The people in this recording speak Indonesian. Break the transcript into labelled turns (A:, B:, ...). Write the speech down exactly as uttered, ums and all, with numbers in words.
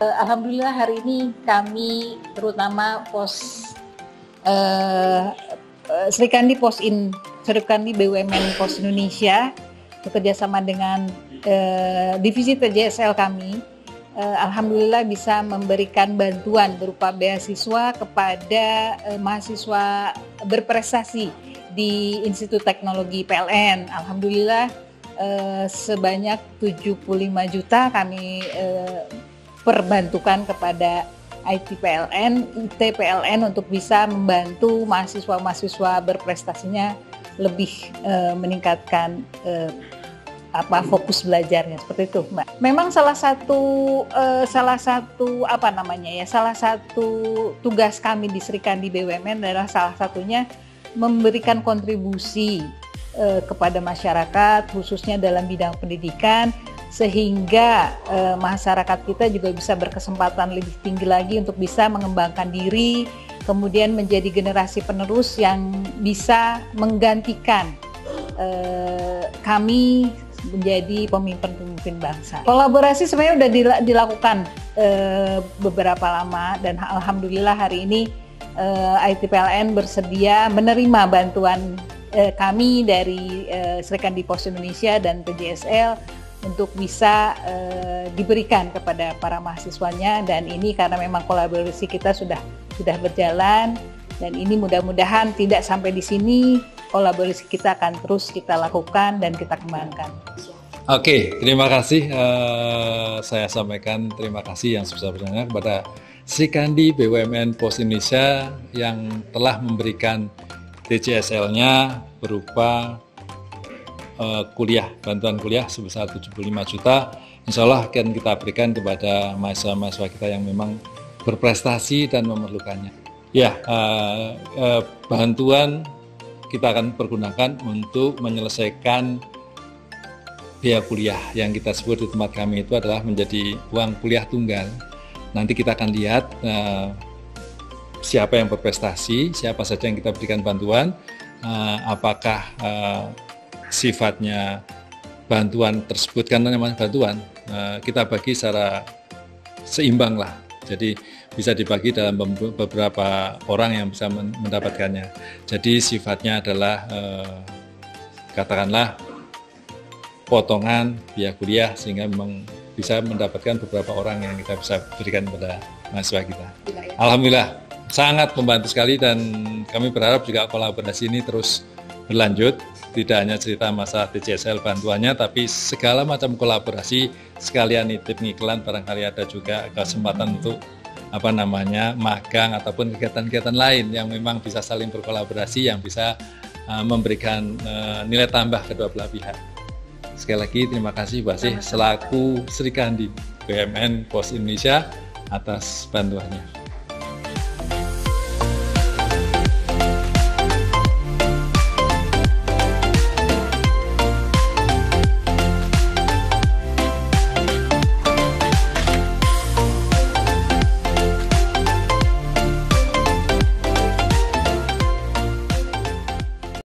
A: Alhamdulillah hari ini kami terutama pos uh, uh, Srikandi Posin, Srikandi B U M N Pos Indonesia bekerjasama dengan uh, divisi T J S L kami, uh, alhamdulillah bisa memberikan bantuan berupa beasiswa kepada uh, mahasiswa berprestasi di Institut Teknologi P L N. Alhamdulillah uh, sebanyak tujuh puluh lima juta kami uh, perbantukan kepada I T P L N, I T P L N untuk bisa membantu mahasiswa-mahasiswa berprestasinya lebih uh, meningkatkan uh, apa fokus belajarnya, seperti itu, Mbak. Memang salah satu uh, salah satu apa namanya ya, salah satu tugas kami di Srikandi B U M N adalah salah satunya memberikan kontribusi uh, kepada masyarakat khususnya dalam bidang pendidikan, sehingga eh, masyarakat kita juga bisa berkesempatan lebih tinggi lagi untuk bisa mengembangkan diri, kemudian menjadi generasi penerus yang bisa menggantikan eh, kami menjadi pemimpin-pemimpin bangsa. Kolaborasi sebenarnya sudah dilakukan eh, beberapa lama dan alhamdulillah hari ini eh, I T P L N bersedia menerima bantuan eh, kami dari eh, Srikandi Pos Indonesia dan T J S L untuk bisa uh, diberikan kepada para mahasiswanya, dan ini karena memang kolaborasi kita sudah sudah berjalan, dan ini mudah-mudahan tidak sampai di sini, kolaborasi kita akan terus kita lakukan dan kita kembangkan.
B: Oke, terima kasih. Uh, saya sampaikan terima kasih yang sebesar-besarnya kepada Srikandi B U M N Pos Indonesia yang telah memberikan T J S L-nya berupa Uh, kuliah, bantuan kuliah sebesar tujuh puluh lima juta. Insya Allah akan kita berikan kepada mahasiswa-mahasiswa kita yang memang berprestasi dan memerlukannya. Ya, uh, uh, bantuan kita akan pergunakan untuk menyelesaikan biaya kuliah yang kita sebut di tempat kami itu adalah menjadi uang kuliah tunggal. Nanti kita akan lihat uh, siapa yang berprestasi, siapa saja yang kita berikan bantuan, uh, apakah uh, sifatnya bantuan tersebut, karena namanya bantuan kita bagi secara seimbang lah, jadi bisa dibagi dalam beberapa orang yang bisa mendapatkannya. Jadi sifatnya adalah eh, katakanlah potongan biaya kuliah sehingga memang bisa mendapatkan beberapa orang yang kita bisa berikan kepada mahasiswa kita. Alhamdulillah sangat membantu sekali, dan kami berharap juga kolaborasi ini terus berlanjut. Tidak hanya cerita masa T J S L bantuannya, tapi segala macam kolaborasi, sekalian nitip ngiklan, barangkali ada juga kesempatan untuk apa namanya magang ataupun kegiatan-kegiatan lain yang memang bisa saling berkolaborasi, yang bisa uh, memberikan uh, nilai tambah kedua belah pihak. Sekali lagi terima kasih Mbak Sih selaku Srikandi B U M N Pos Indonesia atas bantuannya.